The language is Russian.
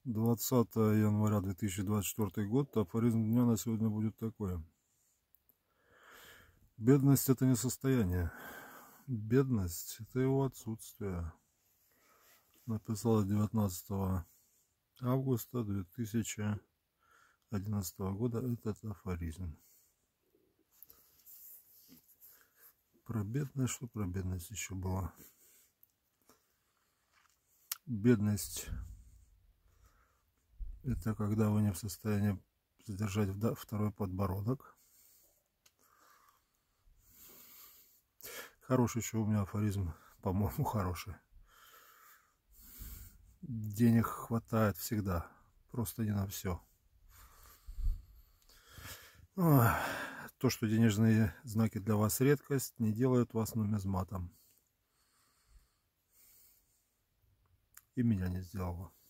20 января 2024 год. Афоризм дня на сегодня будет такой. Бедность — это не состояние. Бедность — это его отсутствие. Написала 19 августа 2011 года этот афоризм. Про бедность, что про бедность еще было? Бедность — это когда вы не в состоянии задержать второй подбородок. Хороший еще у меня афоризм, по-моему, хороший. Денег хватает всегда, просто не на все. То, что денежные знаки для вас редкость, не делают вас нумизматом. И меня не сделало.